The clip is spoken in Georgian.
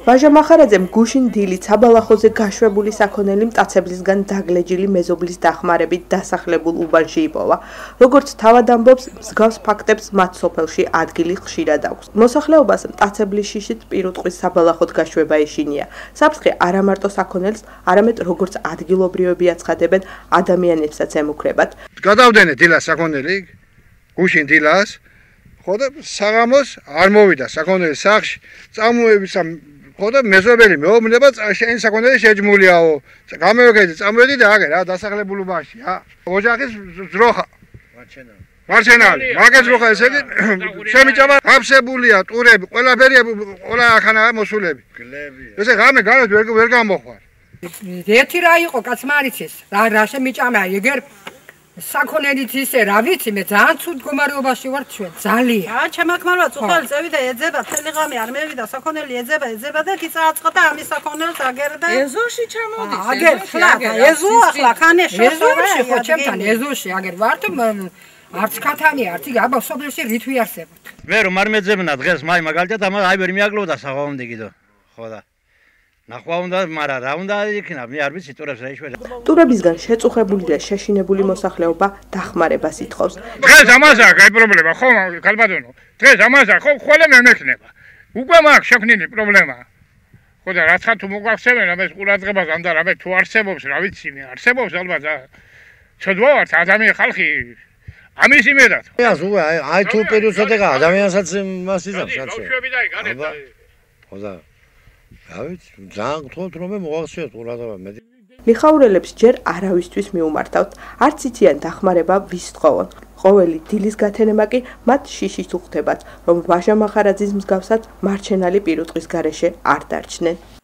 ვაჟა მახარაძემ გუშინ დილით საბალახოზე გაშვებული საქონელი მტაცებლისგან დაგლეჯილი მეზობლის დახმარებით დასახლებულ უბანში იპოვა. როგორც თავად ამბობს, მსგავს ფაქტებს მათ სოფელში ადგილი ხშირად აქვს. მოსახლეობას მტაცებლის შიშით პირუტყვის საბალახოდ გაშვება ეშინია. საფრთხე არა მარტო საქონელს, არამედ როგორც ადგილობრივები აცხადებენ, ადამიანებსაც ემუქრებათ. გადავდენე დილას საქონელი, გუშინ დილას, ხო და საღამოს არ მოვიდა საქონელი სახლში, წამოების ხო და მეზობელი მეუბნება შენ საქონელი შეჯმულიაო. გამევეკედი, წამოვედი და აგერ რა დასახლებულ უბანში, ოჯახის ძროხა. მარჩენალი, მაგას ძროხა ესე იგი შემიჭამა აფსებულია, ტურები, ყველაფერი ყველა ახანაა მოსულები. ესე ღამე გარეთ ვერ გამოხვარ. ერთი რა იყო კაცმარიცის, რა შემიჭამა იგერ საქონელით ისე რა ვიცი მე ძალიან ცუდ მდგომარეობაში ვარ ჩვენ ძალიან. ჩემ ახმარვა წუხელი წევიდა ეძება მთელი ღამე არ მევიდა საქონელი ეძება და კი წააწყდა ამის საქონელს აგერდა. ეზოში ჩამოდის. აგერ ხლა ეზო ახლა ხანე ეზოში ხო ჩემთან ეზოში აგერ ვარ არც ქათამი არც აბა სოფელში რითვი არსებობ. მე რომ არ მეძებნა დღეს მაი მაგალითად აი ვერ მიაგლობდა საღვამდე კიდო ხო და ნახვა უნდა, მაგრამ რა უნდა იქნა, მე არ ვიცი ტურებს რა იშვერა. ტურებისგან შეწუხებული და შეშინებული მოსახლეობა დახმარებას ითხოვს. დღეს ამაზაა კაი პრობლემა, ხო, ქალბატონო. დღეს ამაზაა, ხო, ხოლმე მემექნება. უკვე მაქვს შექმნილი პრობლემა. ხო და რაცა თუ მოგახსენე, რამე ყურადღებას ამ და რამე თუ არსებობს, რა ვიცი მე, არსებობს ალბათ. ცოდვა ვარ ადამიანი ხალხი ამის იმედად. აი თუ პერიოდსადაა ადამიანსაც მასიზავს რაც. ხო და ძალიან გთხოვთ რომ მოახსენოთ ყურადღება მე. ლიხაურელებს ჯერ არავისთვის მიუმართავთ, არც იციან დახმარება ვის თხოვონ. ყოველი დილის გათენება კი მათ შიშით უხდებათ, რომ ვაჟა მახარაძის მსგავსად მარჩენალი პირუტყვის გარეშე არ დარჩნენ.